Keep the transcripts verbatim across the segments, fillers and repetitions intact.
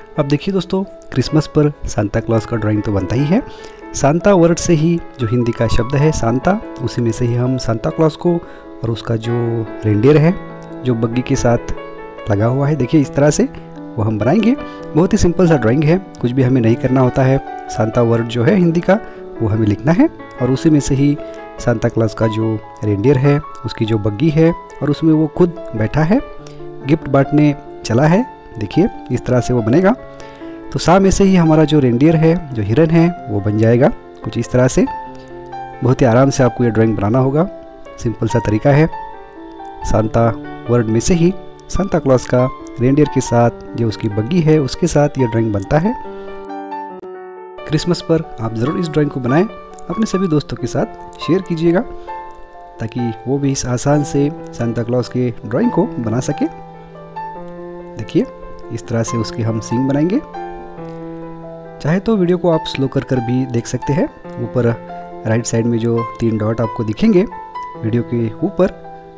अब देखिए दोस्तों, क्रिसमस पर सांता क्लॉज का ड्राइंग तो बनता ही है। सांता वर्ड से ही जो हिंदी का शब्द है सांता, उसी में से ही हम सांता क्लॉज को और उसका जो रेंडियर है जो बग्गी के साथ लगा हुआ है, देखिए इस तरह से वो हम बनाएंगे। बहुत ही सिंपल सा ड्राइंग है, कुछ भी हमें नहीं करना होता है। सांता वर्ड जो है हिंदी का वो हमें लिखना है और उसी में से ही सांता क्लॉज का जो रेंडियर है, उसकी जो बग्गी है और उसमें वो खुद बैठा है, गिफ्ट बांटने चला है। देखिए इस तरह से वो बनेगा। तो सा में से ही हमारा जो रेंडियर है, जो हिरन है, वो बन जाएगा कुछ इस तरह से। बहुत ही आराम से आपको ये ड्राइंग बनाना होगा, सिंपल सा तरीका है। सांता वर्ड में से ही सांता क्लॉज का रेंडियर के साथ जो उसकी बग्गी है उसके साथ ये ड्राइंग बनता है। क्रिसमस पर आप ज़रूर इस ड्राइंग को बनाएं, अपने सभी दोस्तों के साथ शेयर कीजिएगा ताकि वो भी इस आसान से सांता क्लॉज के ड्राइंग को बना सके। देखिए इस तरह से उसके हम सींग बनाएंगे। चाहे तो वीडियो को आप स्लो कर कर भी देख सकते हैं। ऊपर राइट साइड में जो तीन डॉट आपको दिखेंगे वीडियो के ऊपर,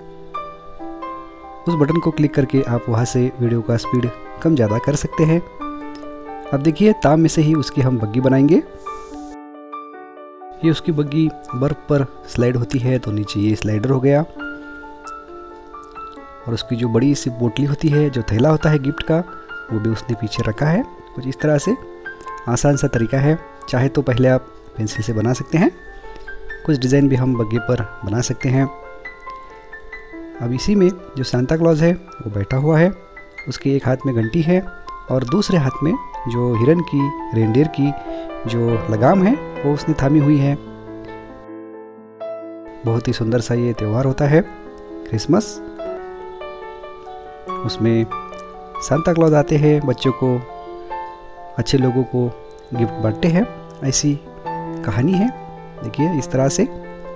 उस बटन को क्लिक करके आप वहां से वीडियो का स्पीड कम ज़्यादा कर सकते हैं। अब देखिए ताम में से ही उसकी हम बग्गी बनाएंगे। ये उसकी बग्गी बर्फ पर स्लाइड होती है, तो नीचे ये स्लाइडर हो गया। और उसकी जो बड़ी सी बोतली होती है, जो थैला होता है गिफ्ट का, वो भी उसने पीछे रखा है। कुछ इस तरह से आसान सा तरीका है। चाहे तो पहले आप पेंसिल से बना सकते हैं, कुछ डिज़ाइन भी हम बग्गी पर बना सकते हैं। अब इसी में जो सांता क्लॉज है वो बैठा हुआ है, उसके एक हाथ में घंटी है और दूसरे हाथ में जो हिरन की, रेंडियर की जो लगाम है वो उसने थामी हुई है। बहुत ही सुंदर सा ये त्यौहार होता है क्रिसमस। उसमें सांता क्लॉज आते हैं, बच्चों को, अच्छे लोगों को गिफ्ट बांटते हैं, ऐसी कहानी है। देखिए इस तरह से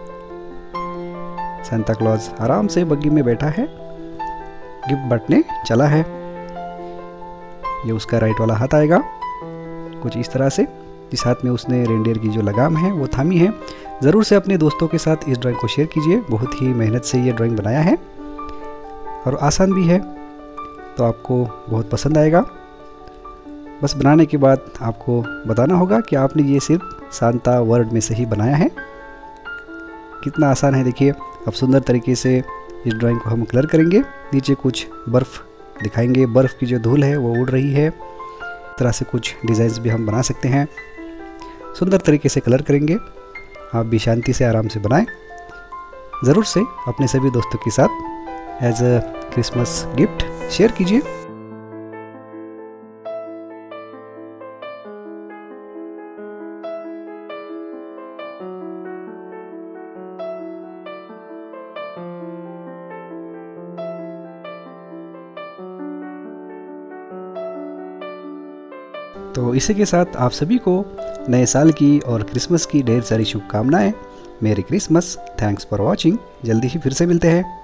सांता क्लॉज आराम से बग्गी में बैठा है, गिफ्ट बांटने चला है। ये उसका राइट वाला हाथ आएगा कुछ इस तरह से, जिस हाथ में उसने रेंडियर की जो लगाम है वो थामी है। ज़रूर से अपने दोस्तों के साथ इस ड्राइंग को शेयर कीजिए। बहुत ही मेहनत से ये ड्राइंग बनाया है और आसान भी है, तो आपको बहुत पसंद आएगा। बस बनाने के बाद आपको बताना होगा कि आपने ये सिर्फ सांता वर्ड में से ही बनाया है। कितना आसान है देखिए। अब सुंदर तरीके से इस ड्राइंग को हम कलर करेंगे। नीचे कुछ बर्फ़ दिखाएंगे, बर्फ़ की जो धूल है वो उड़ रही है। इस तरह से कुछ डिज़ाइंस भी हम बना सकते हैं। सुंदर तरीके से कलर करेंगे। आप भी शांति से आराम से बनाएं। ज़रूर से अपने सभी दोस्तों के साथ as a Christmas gift share कीजिए। तो इसी के साथ आप सभी को नए साल की और क्रिसमस की ढेर सारी शुभकामनाएं। मेरी क्रिसमस। Thanks for watching. जल्दी ही फिर से मिलते हैं।